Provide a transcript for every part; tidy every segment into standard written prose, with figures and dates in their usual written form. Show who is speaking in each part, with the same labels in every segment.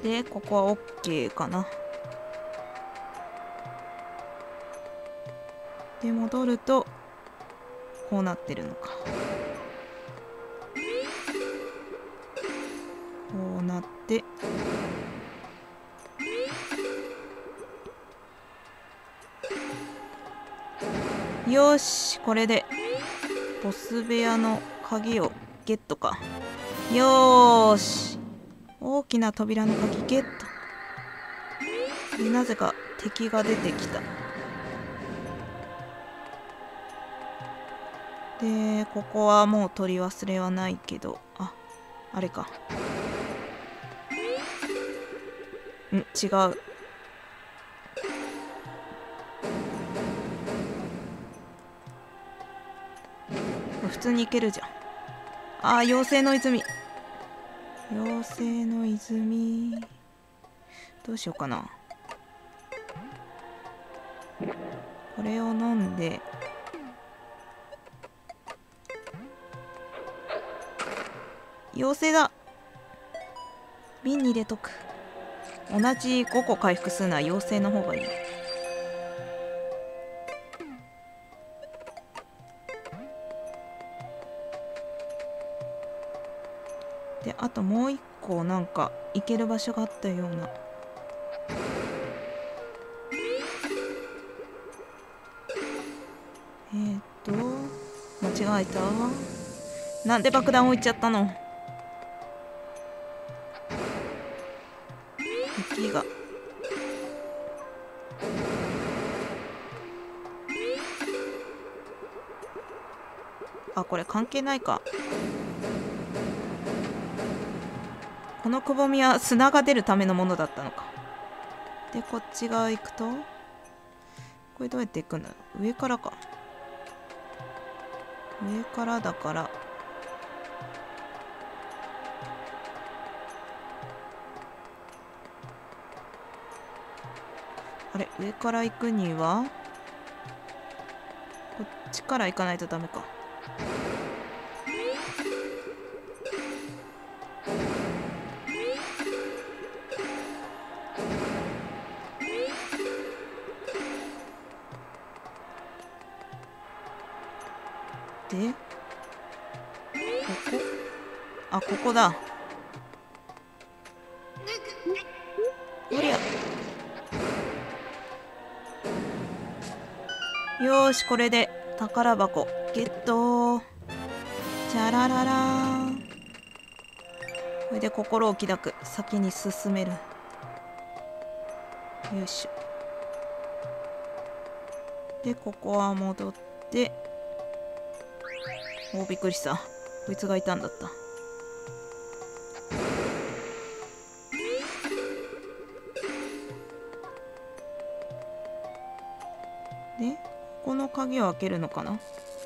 Speaker 1: でここは OK かな。で戻るとこうなってるのか。こうなってよし、これでボス部屋の鍵をゲットか。よーし、大きな扉の鍵ゲット。でなぜか敵が出てきた。でここはもう取り忘れはないけど、あれか。違う。普通に行けるじゃん。妖精の泉。妖精の泉。どうしようかな。これを飲んで、妖精だ。瓶に入れとく。同じ5個回復するのは妖精の方がいい。であともう一個なんか行ける場所があったような。間違えた。なんで爆弾置いちゃったの。敵がこれ関係ないか。このくぼみは砂が出るためのものだったのか。でこっち側行くと、これどうやって行くんだろう。上からか。上からだから、あれ上から行くにはこっちから行かないとダメか。でここだ。おりゃ。よーし、これで宝箱ゲット。チャラララーン。これで心置きなく先に進める。よいしょ。でここは戻って、びっくりした。こいつがいたんだった。でここの鍵を開けるのかな。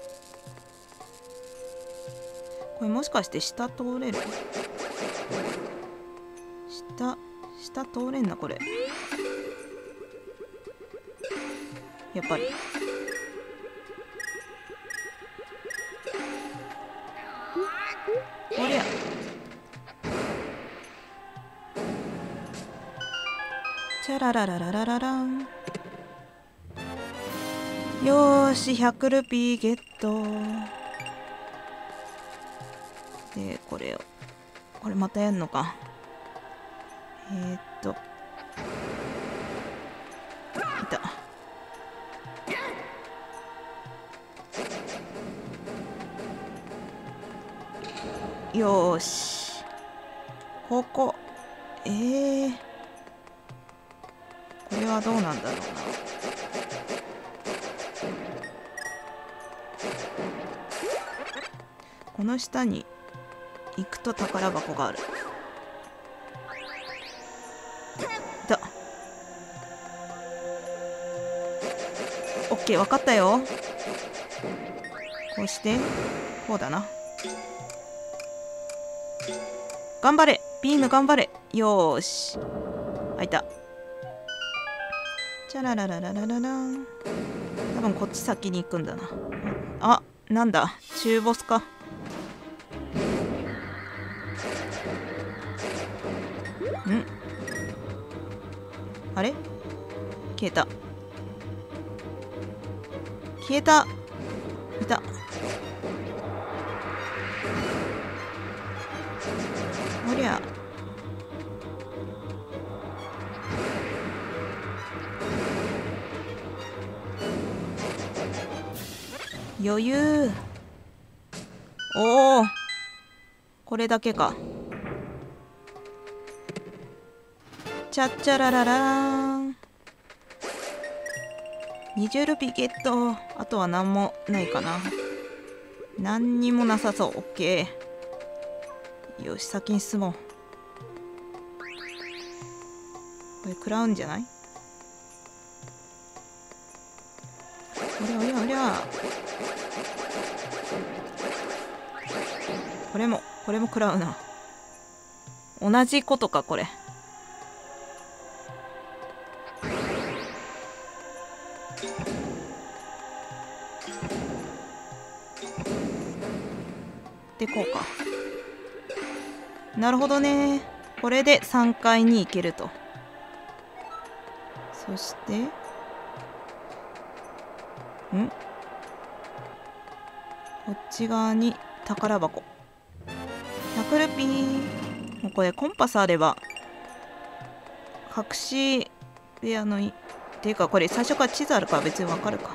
Speaker 1: これもしかして下通れる？下通れんなこれ。やっぱりおりゃ。チャラララララララン。よーし、100ルピーゲット。でこれまたやんのか。いた。よーし、こここれはどうなんだろうな。この下に行くと宝箱がある。だ。オッケー、分かったよ。こうしてこうだな。頑張れビーム、頑張れ。よーし、開いた。チャラララララララン。多分こっち先に行くんだな。なんだ、中ボスか。 あれ、消えた。消えた。いた。おりゃ。余裕。おお、これだけか。チャッチャラララーン。20ルピーゲット。あとは何もないかな。何にもなさそう。オッケー。よし、先に進もう。これ食らうんじゃない？おりゃおりゃおりゃ。これも食らうな。同じことか、これ。でこうか。なるほどね。これで3階に行けると。そしてこっち側に宝箱。100ルピー。もうこれコンパスあれば隠し部屋のっていうか、これ最初から地図あるから別にわかるか。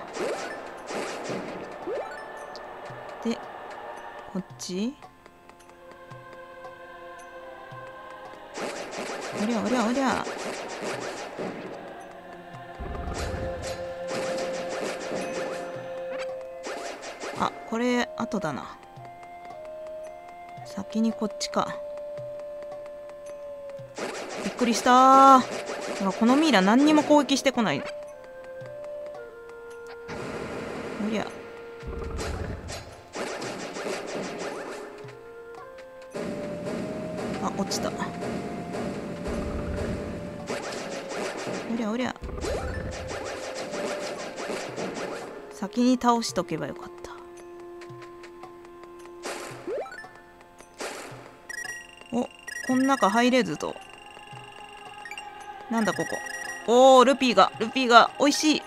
Speaker 1: でこっち。おりゃおりゃおりゃ。あ、これ後だな。先にこっちか。びっくりしたー。このミイラ何にも攻撃してこない。おりゃ。あ、落ちた。おりゃおりゃ。先に倒しとけばよかった。お、こん中入れずと。なんだここ。おー、ルピーが美味しい。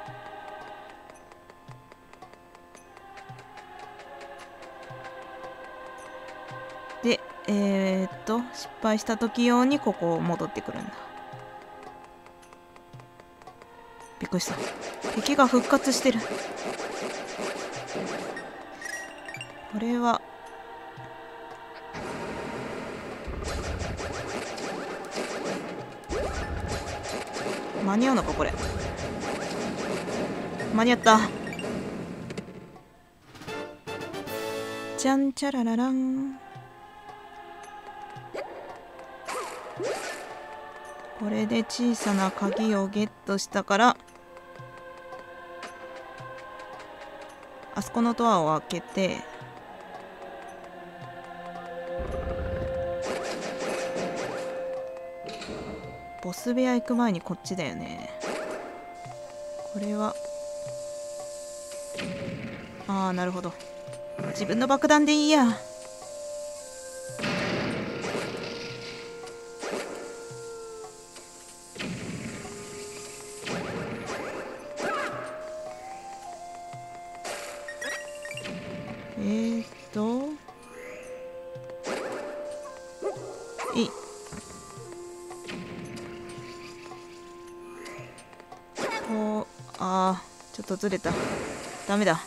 Speaker 1: で失敗した時用にここ戻ってくるんだ。びっくりした。敵が復活してる。これは間に合うのか、これ。間に合った。じゃんちゃらららん。これで小さな鍵をゲットしたから、あそこのドアを開けて、ボス部屋行く前にこっちだよね。これはああ、なるほど。自分の爆弾でいいや。こう、あー、ちょっとずれた。ダメだ。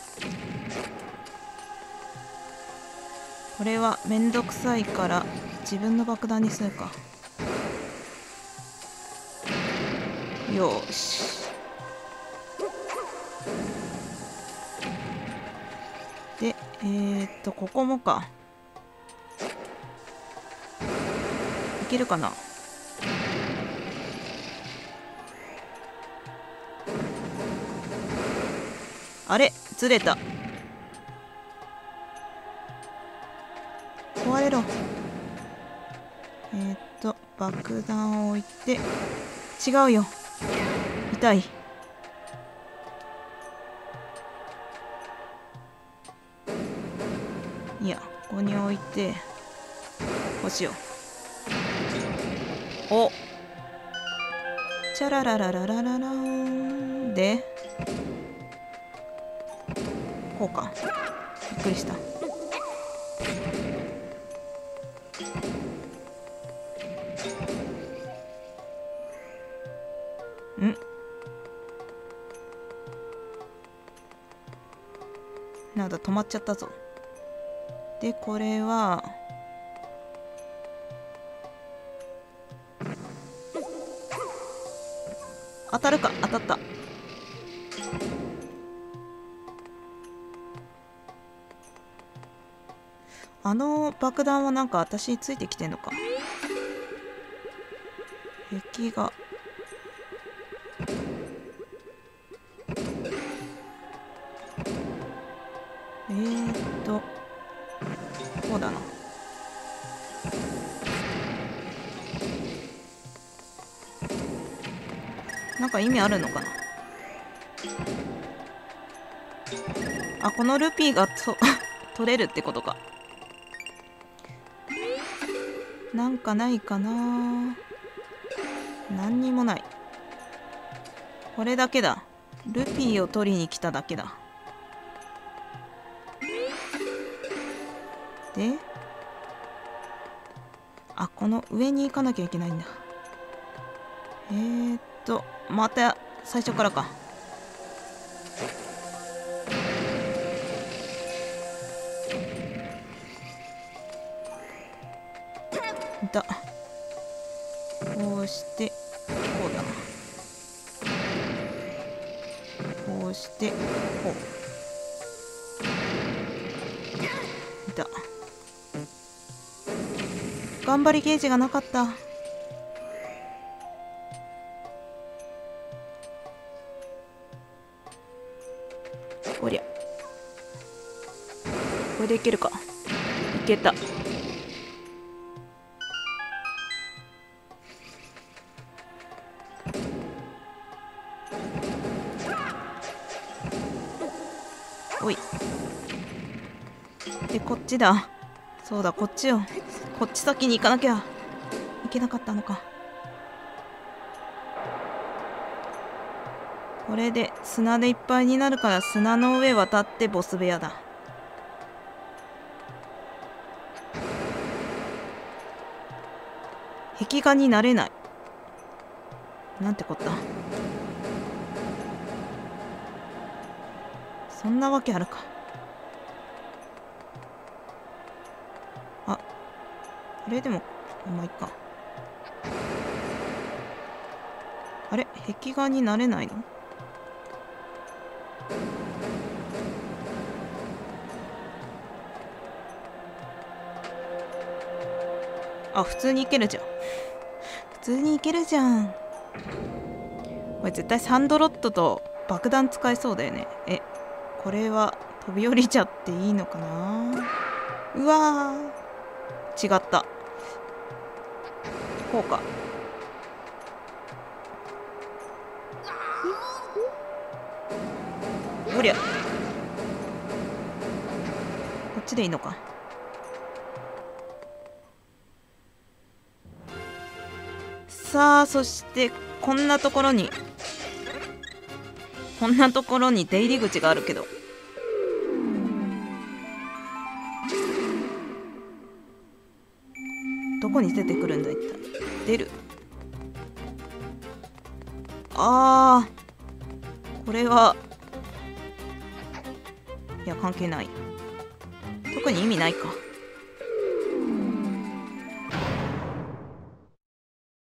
Speaker 1: これはめんどくさいから自分の爆弾にするか。よーし。でここもか。いけるかな。あれ、ずれた。壊れろ。爆弾を置いて。違うよ。痛い。いや、ここに置いてこうしよう。お、 チャラララララララーンでこうか。びっくりした。んなんだ止まっちゃったぞ。でこれは当たるか。当たった。あの爆弾はなんか私についてきてんのか。壁がこうだな。なんか意味あるのかな。あ、このルピーが取れるってことか。なんかないかな。何にもない。これだけだ。ルピーを取りに来ただけだ。で、あ、この上に行かなきゃいけないんだ。また最初からか。いた。こうしてこうだな。こうしてこう。いた。頑張りゲージがなかった。おりゃ。これでいけるか。いけた。おい。でこっちだ。そうだこっちよ。こっち先に行かなきゃいけなかったのか。これで砂でいっぱいになるから砂の上渡ってボス部屋だ。壁画になれない。なんてこった。そんなわけあるか。あれでもまあいっか。あれ壁画になれないの。あ、普通に行けるじゃん。普通に行けるじゃん。これ絶対サンドロットと爆弾使えそうだよね。これは飛び降りちゃっていいのかな。うわー、違った。こうか。おりゃ。こっちでいいのか。さあそしてこんなところに出入り口があるけど、どこに出てくるんだ一体。出る。あー、これはいや関係ない。特に意味ないか。